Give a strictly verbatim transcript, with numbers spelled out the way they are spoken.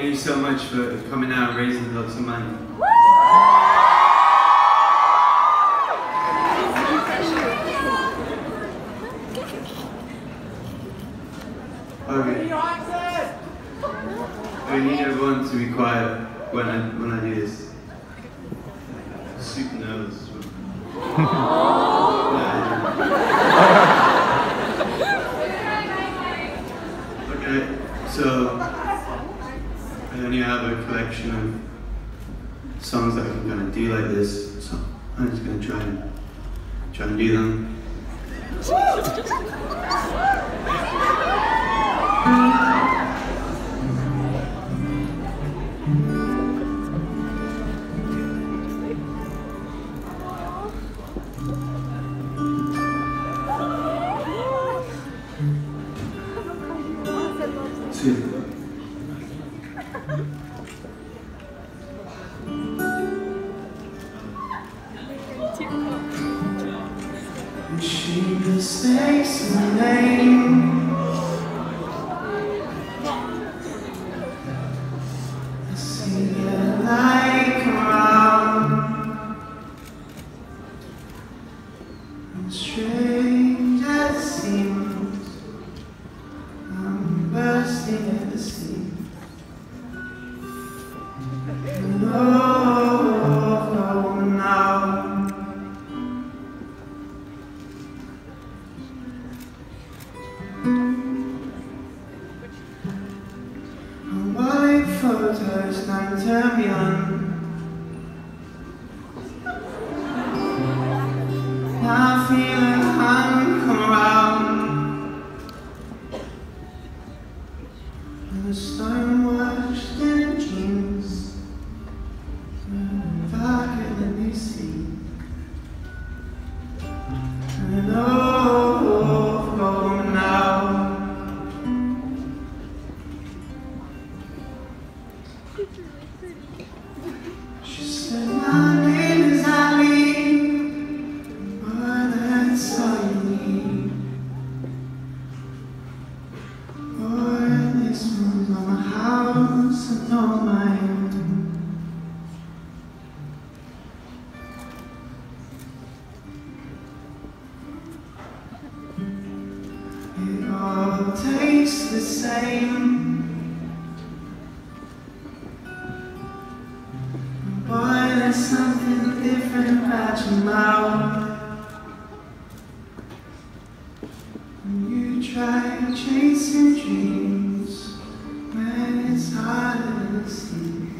Thank you so much for coming out and raising lots of money. Okay. I need everyone to be quiet when I when I do this. I'm super nervous. Okay, so I only have a collection of songs that I can kind of do like this, so I'm just going to try and try and do them. Two. She mistakes my name. I see the light come around, and strange as it seems, I'm bursting at the seams. And oh, oh, now white photos don't turn me on. Now I feel a hand come around, and the stone washed in jeans, darker than they see. And oh, oh, oh, now she said, my name is Ali, but that's all you need. Boy, this one's on my house and on my own. It all tastes the same, boy, there's something different about your mouth. When you try chasing dreams, man, it's harder than it seems.